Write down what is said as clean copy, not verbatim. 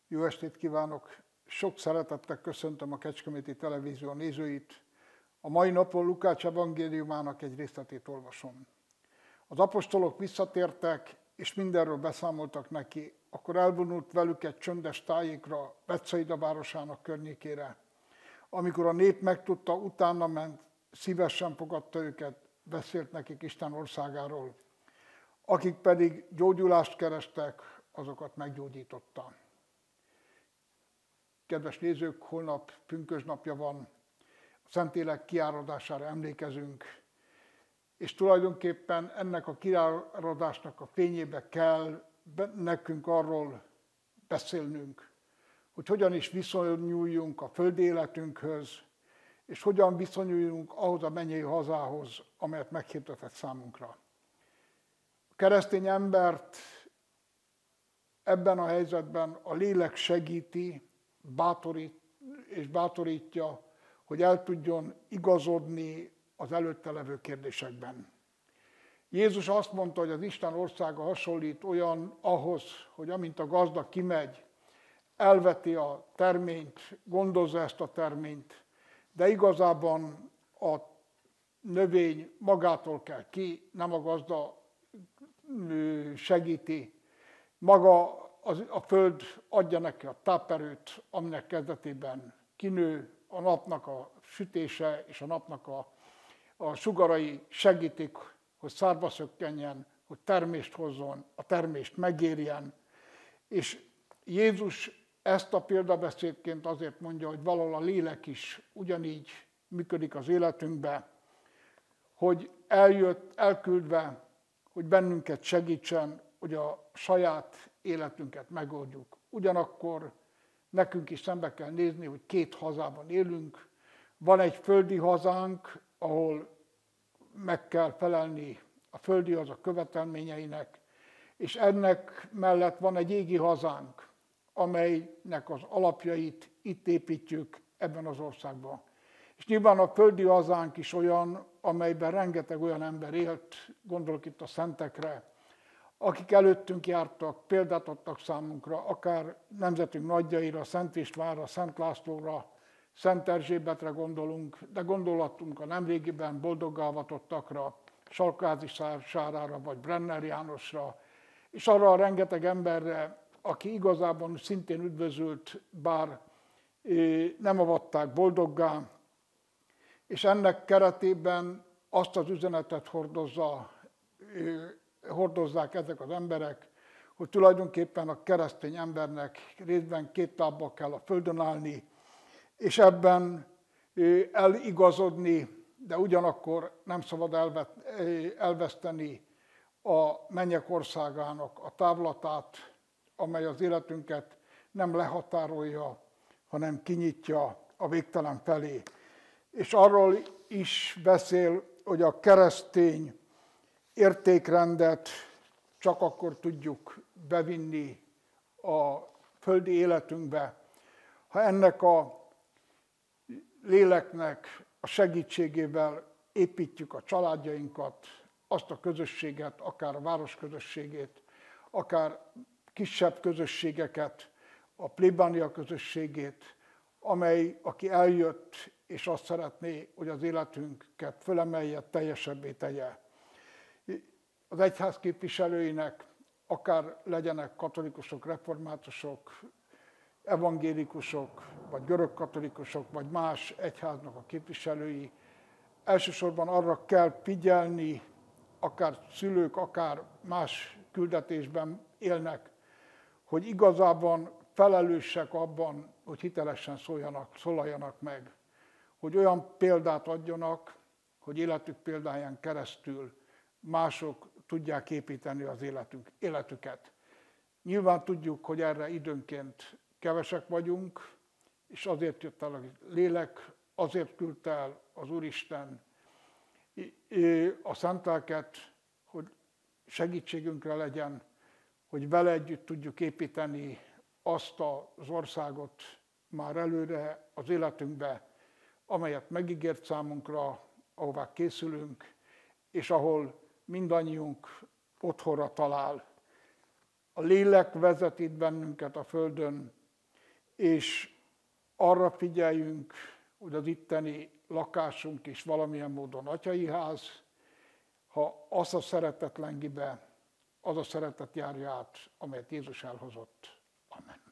Jó estét kívánok! Sok szeretettel köszöntöm a Kecskeméti Televízió nézőit. A mai napon Lukács evangéliumának egy részletét olvasom. Az apostolok visszatértek, és mindenről beszámoltak neki, akkor elvonult velük egy csöndes tájékra, Betsaida városának környékére. Amikor a nép megtudta, utána ment, szívesen fogadta őket, beszélt nekik Isten országáról. Akik pedig gyógyulást kerestek, azokat meggyógyította. Kedves nézők, holnap pünkösdnapja van, a Szentlélek kiáradására emlékezünk, és tulajdonképpen ennek a kiáradásnak a fényébe kell nekünk arról beszélnünk, hogy hogyan is viszonyuljunk a földi életünkhöz, és hogyan viszonyuljunk ahhoz a mennyei hazához, amelyet meghirdetett számunkra. A keresztény embert ebben a helyzetben a lélek segíti, bátorítja, hogy el tudjon igazodni az előtte levő kérdésekben. Jézus azt mondta, hogy az Isten országa hasonlít olyan ahhoz, hogy amint a gazda kimegy, elveti a terményt, gondozza ezt a terményt, de igazában a növény magától kell ki, nem a gazda segíti. Maga a föld adja neki a táperőt, aminek kezdetében kinő, a napnak a sütése és a napnak a sugarai segítik, hogy szárba szökkenjen, hogy termést hozzon, a termést megérjen. És Jézus ezt a példabeszédként azért mondja, hogy valahol a lélek is ugyanígy működik az életünkbe, hogy eljött, elküldve, hogy bennünket segítsen, hogy a saját életünket megoldjuk. Ugyanakkor nekünk is szembe kell nézni, hogy két hazában élünk. Van egy földi hazánk, ahol meg kell felelni a földi haza követelményeinek, és ennek mellett van egy égi hazánk, amelynek az alapjait itt építjük ebben az országban. És nyilván a földi hazánk is olyan, amelyben rengeteg olyan ember élt, gondolok itt a szentekre, akik előttünk jártak, példát adtak számunkra, akár nemzetünk nagyjaira, Szent Istvánra, Szent Lászlóra, Szent Erzsébetre gondolunk, de gondolhatunk a nemrégiben boldoggá avatottakra, Salkázi Sárára vagy Brenner Jánosra, és arra a rengeteg emberre, aki igazában szintén üdvözült, bár nem avatták boldoggá, és ennek keretében azt az üzenetet hordozzák ezek az emberek, hogy tulajdonképpen a keresztény embernek részben két lábbal kell a földön állni, és ebben eligazodni, de ugyanakkor nem szabad elveszteni a mennyek országának a távlatát, amely az életünket nem lehatárolja, hanem kinyitja a végtelen felé. És arról is beszél, hogy a keresztény értékrendet csak akkor tudjuk bevinni a földi életünkbe, ha ennek a léleknek a segítségével építjük a családjainkat, azt a közösséget, akár a város közösségét, akár kisebb közösségeket, a plébánia közösségét, amely, aki eljött, és azt szeretné, hogy az életünket fölemelje, teljesebbé tegye. Az egyház képviselőinek, akár legyenek katolikusok, reformátusok, evangélikusok, vagy görögkatolikusok, vagy más egyháznak a képviselői, elsősorban arra kell figyelni, akár szülők, akár más küldetésben élnek, hogy igazában felelősek abban, hogy hitelesen szólaljanak meg, hogy olyan példát adjanak, hogy életük példáján keresztül mások tudják építeni az életüket. Nyilván tudjuk, hogy erre időnként kevesek vagyunk, és azért jött el a lélek, azért küldte el az Úristen a Szent Lelket, hogy segítségünkre legyen, hogy vele együtt tudjuk építeni azt az országot már előre az életünkbe, amelyet megígért számunkra, ahová készülünk, és ahol mindannyiunk otthonra talál. A lélek vezet itt bennünket a földön, és arra figyeljünk, hogy az itteni lakásunk is valamilyen módon atyai ház, ha az a szeretet lengi be, az a szeretet járja át, amelyet Jézus elhozott. Amen.